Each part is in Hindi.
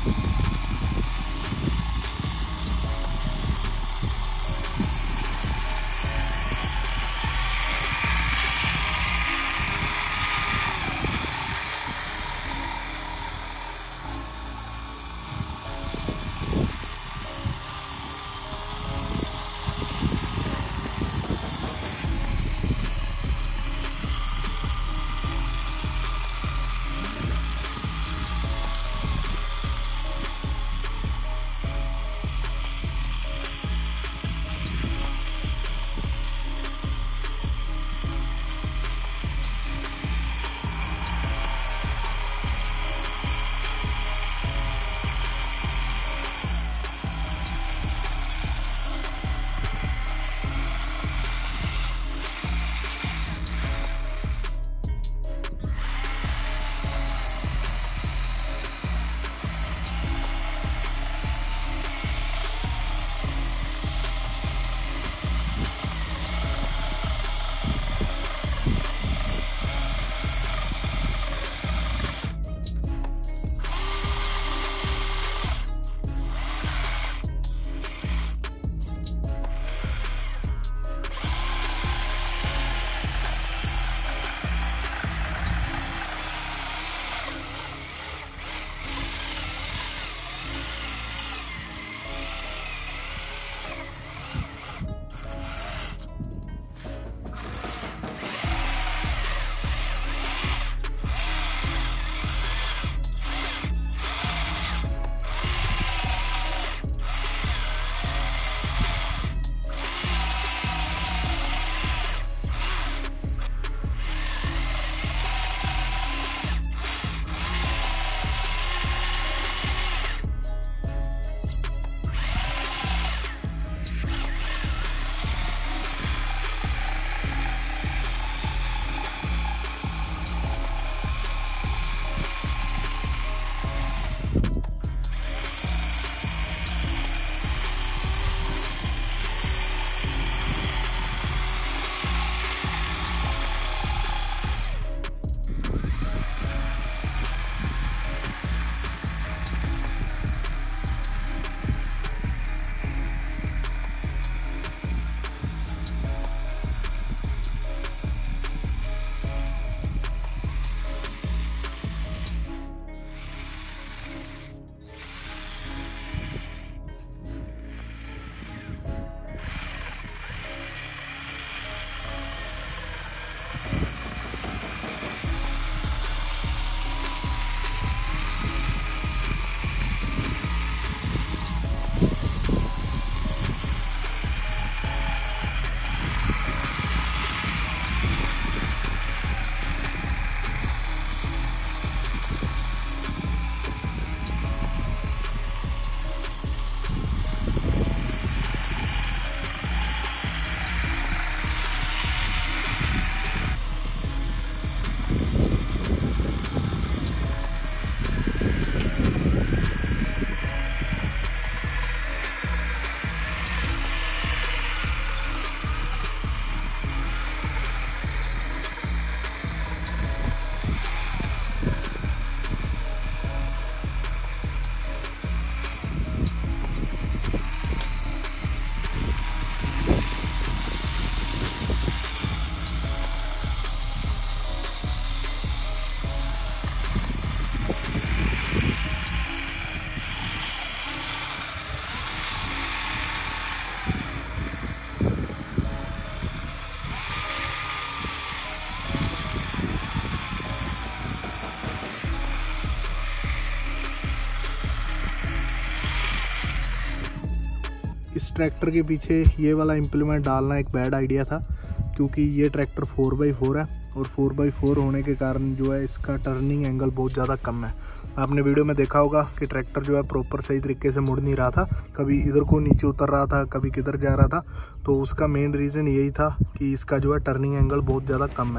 इस ट्रैक्टर के पीछे ये वाला इम्प्लीमेंट डालना एक बैड आइडिया था, क्योंकि ये ट्रैक्टर 4x4 है और 4x4 होने के कारण जो है इसका टर्निंग एंगल बहुत ज़्यादा कम है। आपने वीडियो में देखा होगा कि ट्रैक्टर जो है प्रॉपर सही तरीके से मुड़ नहीं रहा था, कभी इधर को नीचे उतर रहा था, कभी किधर जा रहा था। तो उसका मेन रीज़न यही था कि इसका जो है टर्निंग एंगल बहुत ज़्यादा कम है।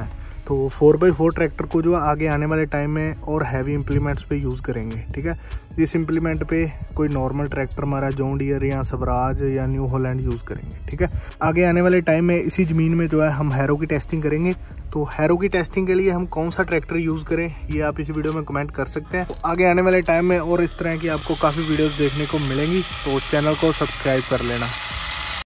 तो 4x4 ट्रैक्टर को जो आगे आने वाले टाइम में और हैवी इम्प्लीमेंट्स पे यूज़ करेंगे। ठीक है, इस इम्प्लीमेंट पे कोई नॉर्मल ट्रैक्टर हमारा जॉन डियर या स्वराज या न्यू हॉलैंड यूज़ करेंगे। ठीक है, आगे आने वाले टाइम में इसी ज़मीन में जो है हम हैरो की टेस्टिंग करेंगे। तो हैरो की टेस्टिंग के लिए हम कौन सा ट्रैक्टर यूज़ करें ये आप इस वीडियो में कमेंट कर सकते हैं। तो आगे आने वाले टाइम में और इस तरह की आपको काफ़ी वीडियोज़ देखने को मिलेंगी, तो चैनल को सब्सक्राइब कर लेना।